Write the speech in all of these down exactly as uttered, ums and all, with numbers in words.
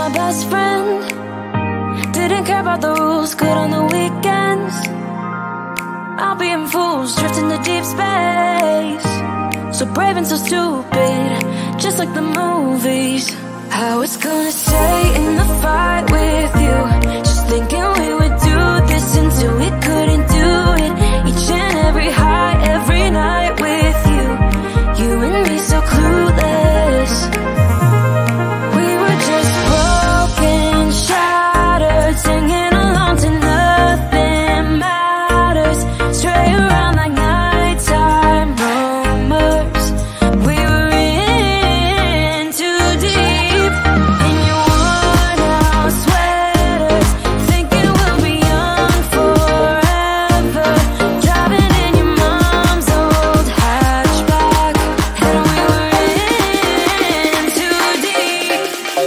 my best friend. Didn't care about the rules, good on the weekends. I'll be in fools, drifting to deep space. So brave and so stupid, just like the movies. I was gonna stay in the fight with you, just thinking we would do this until we couldn't do it. Each and every high, every night with you, you and me so clueless. We were just broken, shattered, singing along to nothing matters. Stray around like nighttime rumors. We were in too deep. In your worn out sweaters, thinking we'll be young forever. Driving in your mom's old hatchback, and we were in too deep.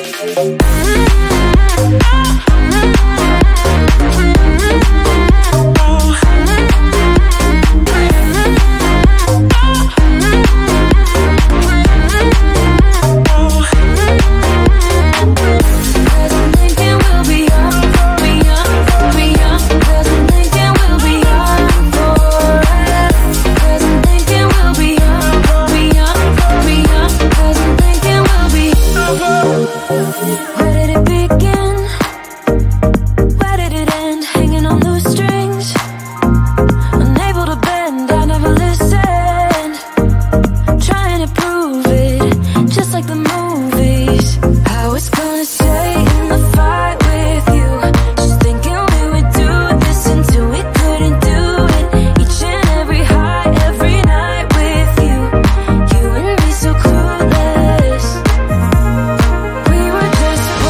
Cause I'm thinking we'll be young, be young, be young. Cause I'm thinking we'll be young forever. Cause I'm thinking we'll be young, be young, be young. Cause I'm thinking we'll be. Where did it begin? Where did it end? Hanging on loose strings, unable to bend. I never listened, trying to prove it, just like the movies. I was gonna stay in the fight with you, just thinking we would do this until we couldn't do it. Each and every high, every night with you, you and me so clueless. We were just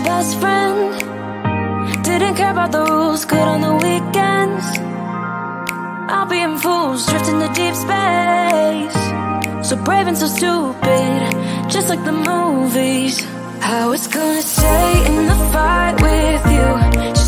best friend. Didn't care about the rules, good on the weekends. I'll be in fools, drifting to deep space. So brave and so stupid, just like the movies. I was gonna stay in the fight with you.